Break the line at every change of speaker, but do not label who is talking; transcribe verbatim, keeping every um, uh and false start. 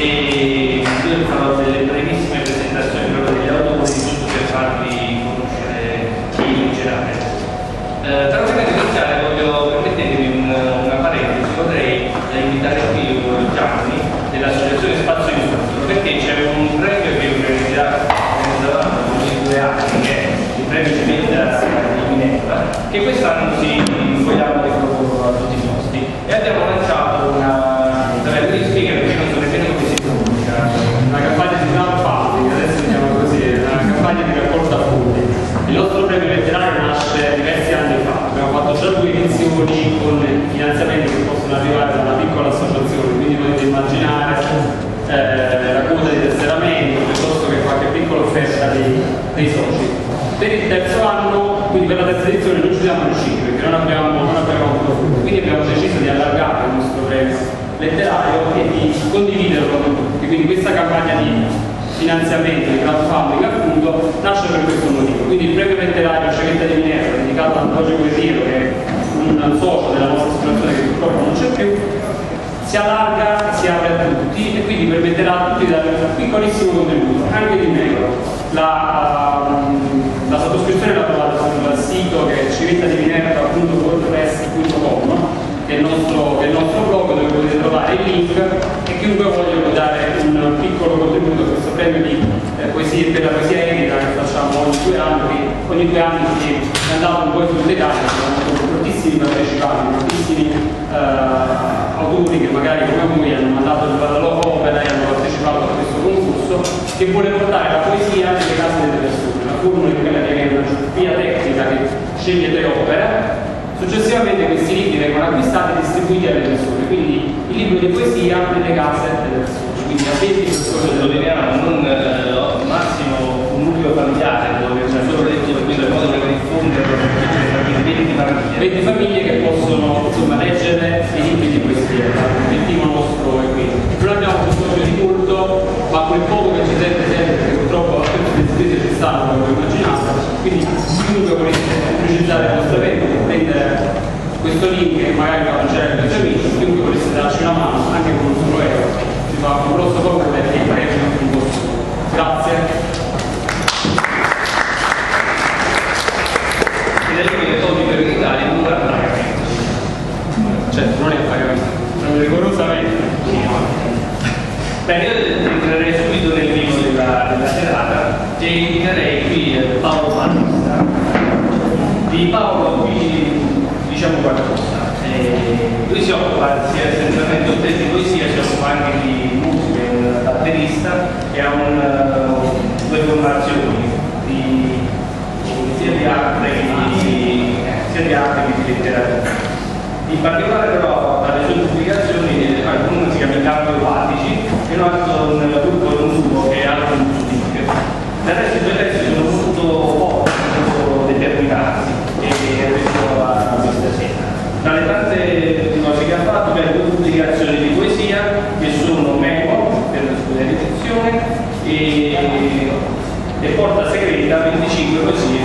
e io farò delle brevissime presentazioni proprio degli autori, giusto per farvi conoscere chi vincerà. Eh, però prima di iniziare voglio permettermi un, una parentesi, vorrei invitare qui Gianni dell'associazione Spazio Inutile, perché c'è un premio che organizziamo ogni due anni, che è il premio Cimenta di Minerva, che quest'anno si vogliamo riproporre a tutti i posti, e abbiamo lanciato una, dove vi spiego perché non so nemmeno come si comunica,
una campagna di crowdfunding, adesso diciamo così, una campagna di raccolta fondi. Il nostro premio letterario nasce diversi anni fa, abbiamo fatto già due edizioni con finanziamenti che possono arrivare da una piccola associazione, quindi potete immaginare eh, la quota di tesseramento piuttosto che qualche piccola offerta dei, dei soci. Per il terzo anno, quindi per la terza edizione, non ci siamo riusciti perché non abbiamo, non abbiamo avuto fondi, quindi abbiamo deciso di allargare il nostro premio letterario e di condividerlo con tutti. Quindi questa campagna di finanziamento, di crowdfunding appunto, nasce per questo motivo. Quindi il premio letterario Cimenta di Minerva, dedicato a Antonio Guerriero, che è un socio della nostra associazione che purtroppo non c'è più, si allarga e si apre a tutti e quindi permetterà a tutti di dare un piccolissimo contributo, anche di meno. La, la sottoscrizione la trovate sul sito che è cimenta di minerva punto wordpress punto com, che è il nostro, che è il nostro blog, dove potete trovare il link, e chiunque voglia dare un piccolo contributo a questo premio di eh, poesia, per la poesia edita che facciamo ogni due anni, ogni due anni che è andato un po' sul dettaglio, sono moltissimi partecipanti, moltissimi eh, autori che magari come voi hanno mandato la loro opera e hanno partecipato a questo concorso, che vuole portare la poesia nelle case delle persone. La formula è quella che è una via tecnica che sceglie tre opere. Successivamente questi libri vengono acquistati e distribuiti alle persone, quindi il libro di poesia nelle case delle persone, quindi a venti persone.
Sottolineiamo non eh, massimo un nucleo familiare dove c'è solo letto, quindi in modo da diffondere venti famiglie.
venti famiglie che possono insomma leggere i libri di poesia. L'obiettivo nostro è questo. Non abbiamo bisogno di molto, ma quel poco che ci serve sempre, perché purtroppo tutte le spese ci stanno, come immaginate, quindi chiunque volesse pubblicizzare il nostro evento, prendere questo link e magari fa lanciare ai tuoi amici, chiunque volesse darci una mano, anche con un solo euro, ci fa un grosso favore e il premio è un costo. Grazie.
Ed è lui che soldi per l'Italia non va a pagamento.
Certo, non è a pagamento, è rigorosamente.
Bene, io entrerei subito nel vivo della, della serata e inviterei qui Paolo Battista. Di Paolo qui diciamo qualcosa. Eh, lui si occupa sia essenzialmente di testi di poesia, si occupa anche di musica, è un batterista e ha un, uh, due formazioni di, sia di arte che di, sia di arte che di letteratura. In particolare però dalle sue pubblicazioni alcune si chiamano Campi Ovatici e l'altro un gruppo non che è Album Music. Del resto i due testi sono molto pochi, molto determinati e questo a questa sera. Tra le tante cose che ha fatto abbiamo due pubblicazioni di poesia che sono Memo per la sua edizione e, e Porta Segreta, venticinque poesie